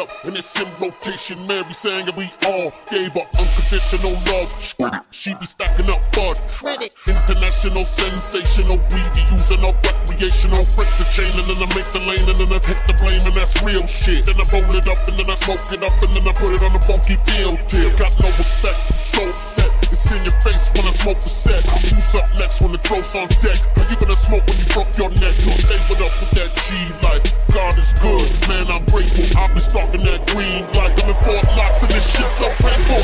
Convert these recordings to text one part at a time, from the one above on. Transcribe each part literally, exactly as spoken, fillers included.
up, and it's in rotation. Mary sang and we all gave her unconditional love. She be stacking up bud. International, sensational, we be using her recreational. Break the chain and then I make the lane and then I take the blame, and that's real shit. Then I roll it up and then I smoke it up and then I put it on the funky field tip. Got no respect, so upset. It's in your face when I smoke the set. Who's up next when the throat's on deck? How you gonna smoke when you broke your neck? You say what up with that G life. God is good, man, I'm grateful. I'll be stalking that green light. I'm in Fort Knox and this shit's so painful.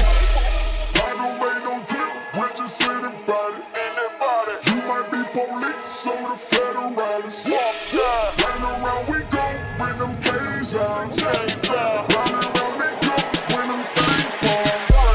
I don't make no deal, we're just anybody. Anybody. You might be police or the federalists. Round around we go, bring them K's out. K's out. Round around we go, bring them things fall.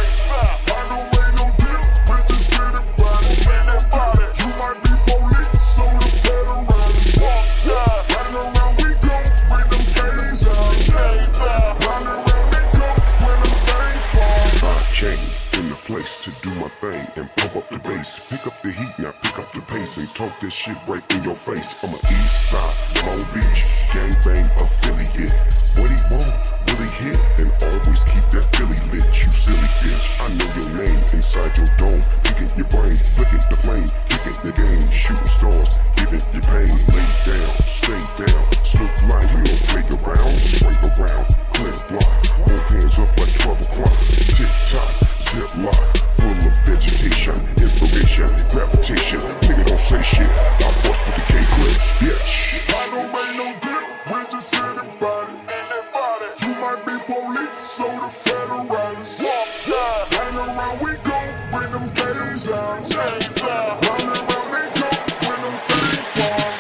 I don't make no deal, we're just anybody. Anybody. You might be police or the federalists. Round around we go, bring them K's out. K's out. Round around we go, bring them things fall. I came in the place to do my thing and pump up the bass. Pick up the heat, now pick up the pace and talk this shit right in your face. I'm a east side, Long Beach, gangbang affiliate. What he want, will he hit? And always keep that Philly lit, you silly bitch. I know your name inside your dome. Picking your brain, flicking the flame, kicking the game, shooting stars, giving you pain. Lay down, stay down, slip line, you don't play around. Scrape around, clear block, both hands up like twelve o'clock. Tick tock, zip lock, full of vegetation, inspiration, gravitation. Nigga don't say shit, I bust with the K-clip, bitch. I don't make no deal, we're just anybody. Anybody. You might be police or the federalists. Round around we go, bring them K's out. K's out. Round around we go, bring them things fall.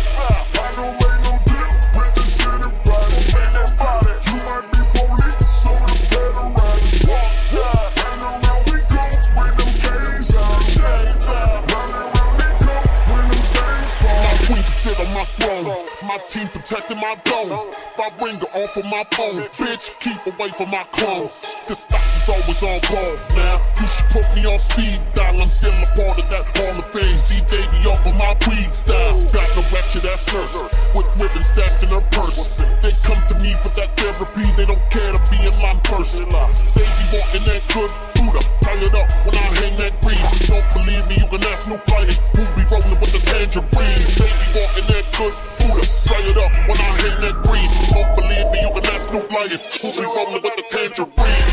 I don't make no deal, we're just anybody. Anybody. You might be police or the federalists. Round around we go, bring them K's out. K's out. Round around we go, bring them things fall. My queen can sit on my throne. My team protecting my dome. My ringer off of my phone. Bitch, keep away from my clothes. The stock is always on call. Now, you should put me on speed dial. I'm still a part of that Hall of Fame. See, baby, off of my weed style. Got no ratchet ass nurse with ribbon stashed in her purse. They come to me for that therapy. They don't care to be in line first. Baby, walking that good Buddha. Tie it up when I hang that green. Don't believe me, you can ask nobody. Who be rolling with the tangerine? Baby, walking that good Buddha. Tie it up when I hang that green. Don't believe me, you can ask nobody. Who be rolling with the tangerine?